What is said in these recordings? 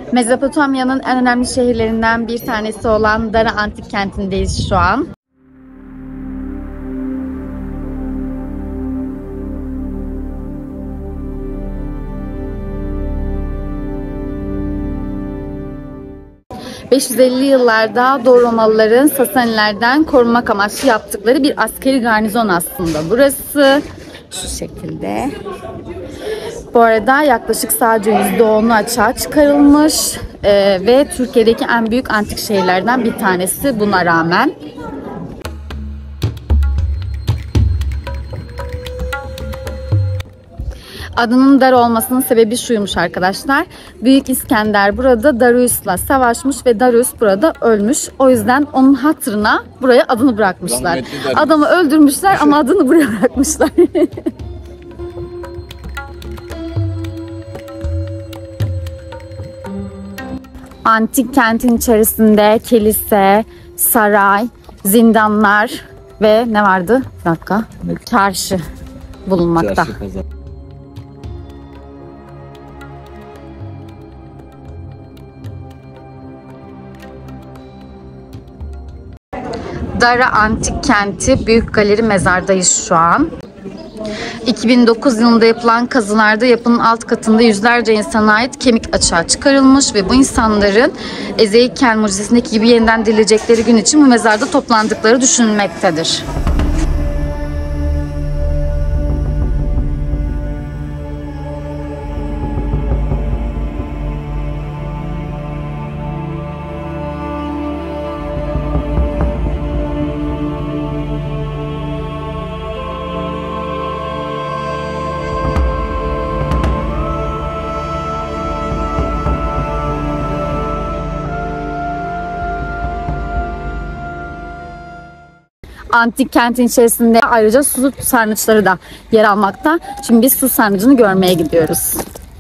Mezopotamya'nın en önemli şehirlerinden bir tanesi olan Dara Antik Kenti'ndeyiz şu an. ...550'li yıllarda Doğu Romalıların Sasanilerden korunmak amaçlı yaptıkları bir askeri garnizon aslında burası. Şu şekilde. Bu arada yaklaşık sadece %10'u açığa çıkarılmış ve Türkiye'deki en büyük antik şehirlerden bir tanesi buna rağmen. Adının Dar olmasının sebebi şuymuş arkadaşlar. Büyük İskender burada Darius'la savaşmış ve Darius burada ölmüş. O yüzden onun hatırına buraya adını bırakmışlar. Adamı öldürmüşler ama adını buraya bırakmışlar. Antik kentin içerisinde kilise, saray, zindanlar ve ne vardı? Bir dakika. Çarşı bulunmakta. Çarşı, pazar. Dara Antik Kenti Büyük Galeri Mezar'dayız şu an. 2009 yılında yapılan kazılarda yapının alt katında yüzlerce insana ait kemik açığa çıkarılmış ve bu insanların Ezeikel mucizesindeki gibi yeniden dirilecekleri gün için bu mezarda toplandıkları düşünülmektedir. Antik kentin içerisinde ayrıca su sarnıçları da yer almakta. Şimdi biz su sarnıcını görmeye gidiyoruz.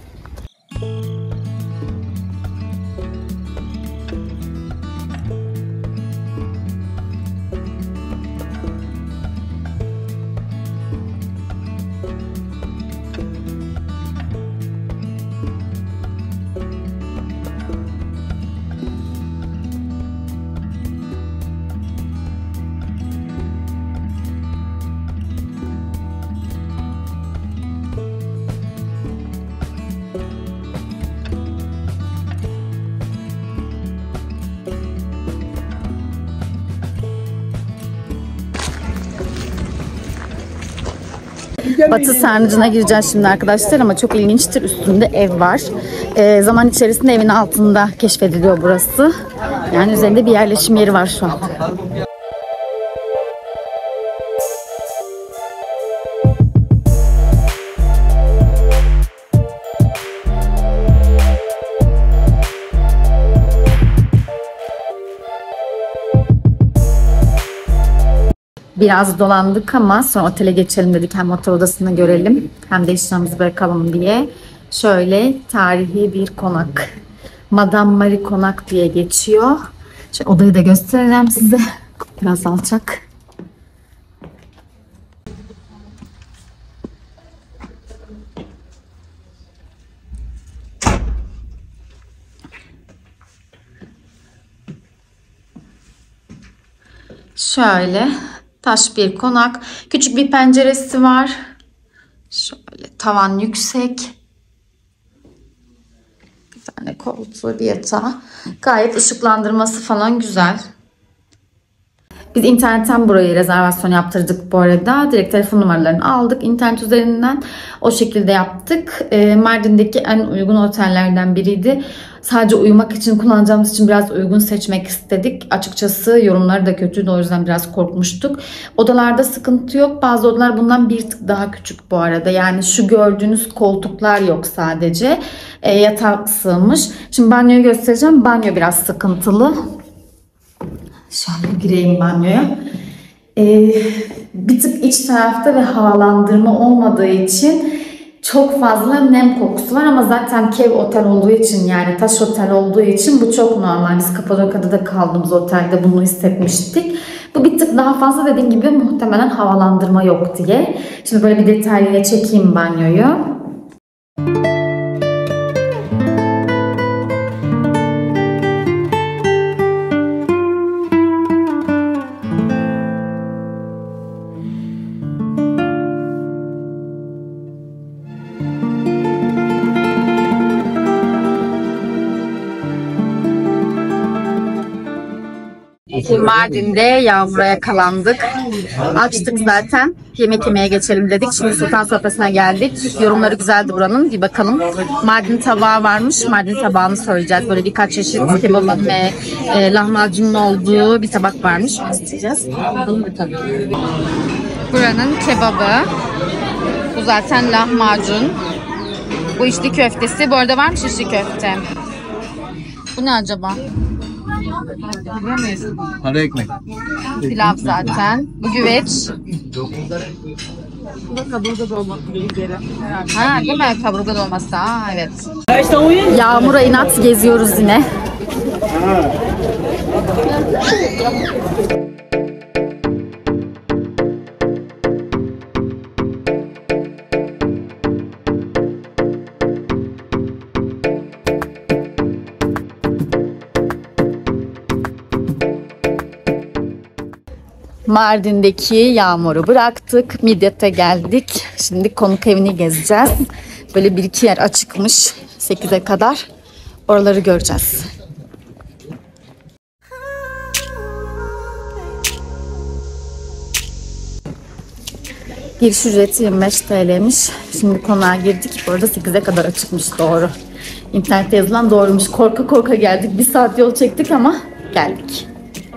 Batı sarnıcına gireceğiz şimdi arkadaşlar ama çok ilginçtir. Üstünde ev var. Zaman içerisinde evin altında keşfediliyor burası. Yani üzerinde bir yerleşim yeri var şu an. Biraz dolandık ama sonra otele geçelim dedik. Hem otel odasını görelim hem de eşyalarımızı bırakalım diye. Şöyle tarihi bir konak. Madame Marie Konak diye geçiyor. Şöyle odayı da göstereceğim size. Biraz alçak. Şöyle taş bir konak. Küçük bir penceresi var. Şöyle tavan yüksek. Bir tane koltuğu, bir yatağı. Gayet ışıklandırması falan güzel. Biz internetten burayı rezervasyon yaptırdık bu arada. Direkt telefon numaralarını aldık internet üzerinden. O şekilde yaptık. Mardin'deki en uygun otellerden biriydi. Sadece uyumak için kullanacağımız için biraz uygun seçmek istedik. Açıkçası yorumları da kötüydü, o yüzden biraz korkmuştuk. Odalarda sıkıntı yok. Bazı odalar bundan bir tık daha küçük bu arada. Yani şu gördüğünüz koltuklar yok sadece. Yatak sığmış. Şimdi banyoyu göstereceğim. Banyo biraz sıkıntılı. Şöyle gireyim banyoya. Bir tık iç tarafta ve havalandırma olmadığı için çok fazla nem kokusu var ama zaten Kev otel olduğu için, yani taş otel olduğu için bu çok normal. Biz Kapadokya'da da kaldığımız otelde bunu hissetmiştik. Bu bir tık daha fazla, dediğim gibi muhtemelen havalandırma yok diye. Şimdi böyle bir detaylıya çekeyim banyoyu. Mardin'de Yağmur'a yakalandık. Açtık zaten. Yemek yemeye geçelim dedik. Şimdi sultan sofrasına geldik. Yorumları güzeldi buranın. Bir bakalım. Mardin tabağı varmış. Mardin tabağını söyleyeceğiz. Böyle birkaç çeşit kebabın ve lahmacunun olduğu bir tabak varmış. İsteyeceğiz. Bakalım bir tabii. Buranın kebabı. Bu zaten lahmacun. Bu içli köftesi. Bu arada varmış içli köfte. Bu ne acaba? Ara ekmek. Pilav zaten. Bu güveç. Kaburga dolması dedikleri. Ha değil mi? Kaburga dolması. Aa, evet. Yağmur'a inat geziyoruz yine. Mardin'deki Yağmur'u bıraktık. Midyat'a geldik. Şimdi konuk evini gezeceğiz. Böyle bir iki yer açıkmış 8'e kadar. Oraları göreceğiz. Giriş ücreti 25 TL'miş. Şimdi konağa girdik. Bu arada 8'e kadar açıkmış, doğru. İnternette yazılan doğruymuş. Korka korka geldik. 1 saat yol çektik ama geldik.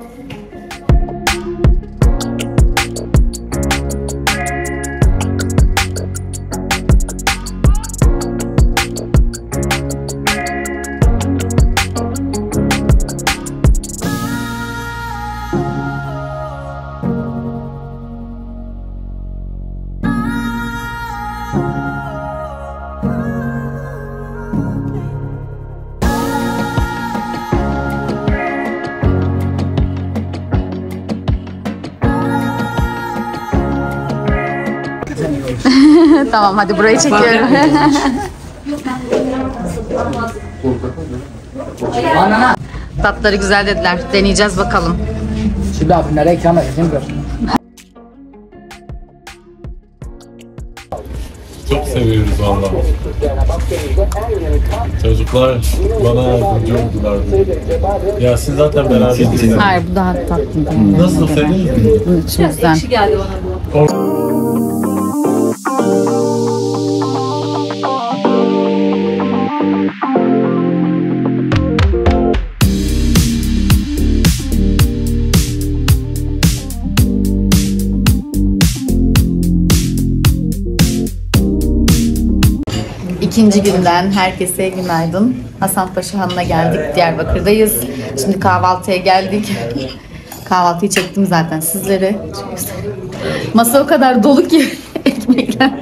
Tamam, hadi burayı çekiyorum. Tatları güzel dediler. Deneyeceğiz bakalım. Şimdi abi nereye ikram edeceğim gör. Çok seviyoruz vallahi. Çocuklar bana yardımcı oldular. Ya siz zaten beraber. Hayır, bu daha tatlı. Nasıl senin? Bunun içimizden. İkinci günden herkese günaydın. Hasanpaşa Hanı'na geldik. Diyarbakır'dayız. Şimdi kahvaltıya geldik. Kahvaltıyı çektim zaten sizlere. Çok güzel. Masa o kadar dolu ki ekmekler.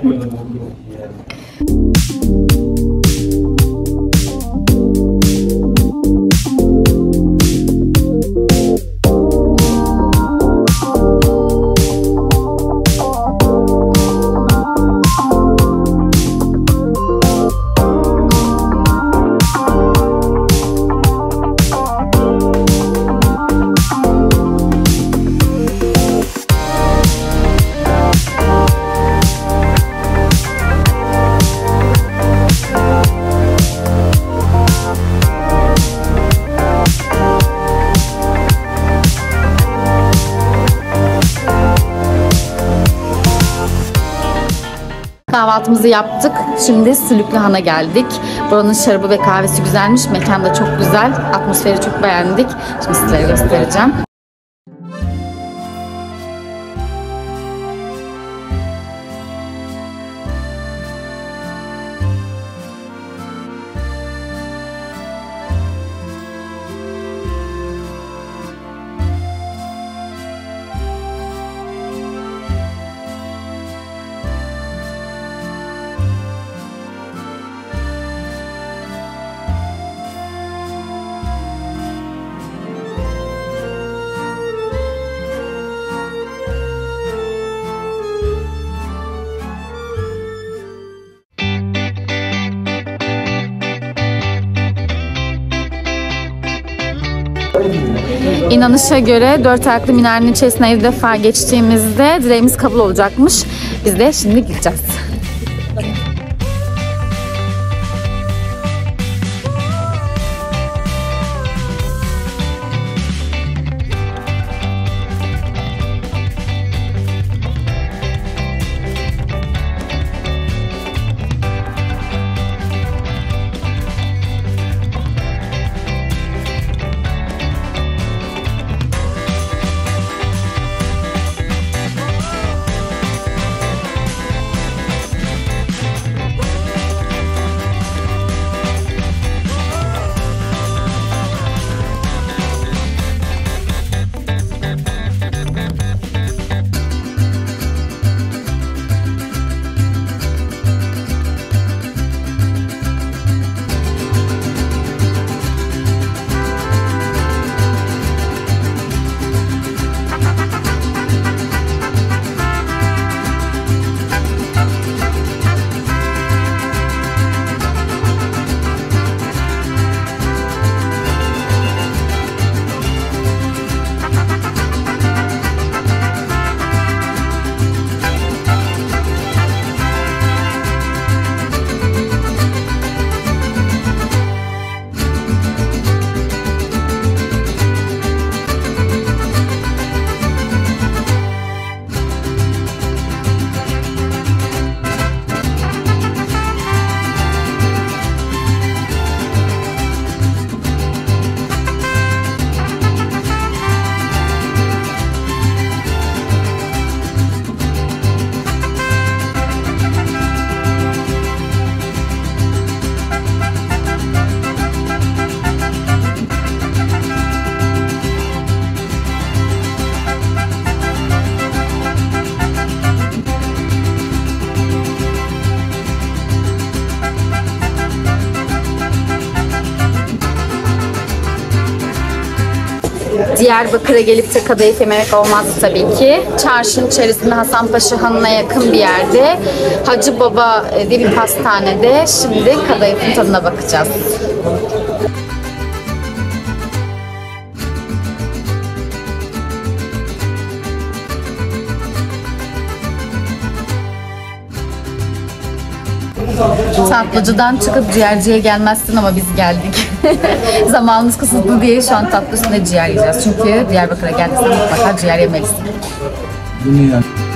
Kahvaltımızı yaptık. Şimdi Sülüklü Han'a geldik. Buranın şarabı ve kahvesi güzelmiş. Mekan da çok güzel. Atmosferi çok beğendik. Şimdi sizlere göstereceğim. İnanışa göre 4 ayaklı minarenin içerisine bir defa geçtiğimizde dileğimiz kabul olacakmış. Biz de şimdi gideceğiz. Diyarbakır'a gelip de kadayıf yememek olmazdı tabii ki. Çarşının içerisinde Hasanpaşa Hanı'na yakın bir yerde Hacı Baba diye bir pastanede şimdi kadayıfın tadına bakacağız. Tatlıcıdan çıkıp ciğerciye gelmezsin ama biz geldik. Zamanımız kısıtlı diye şu an tatlı üstüne ciğer yiyeceğiz. Çünkü Diyarbakır'a geldiysen mutlaka ciğer yemelisin. Bunu yani.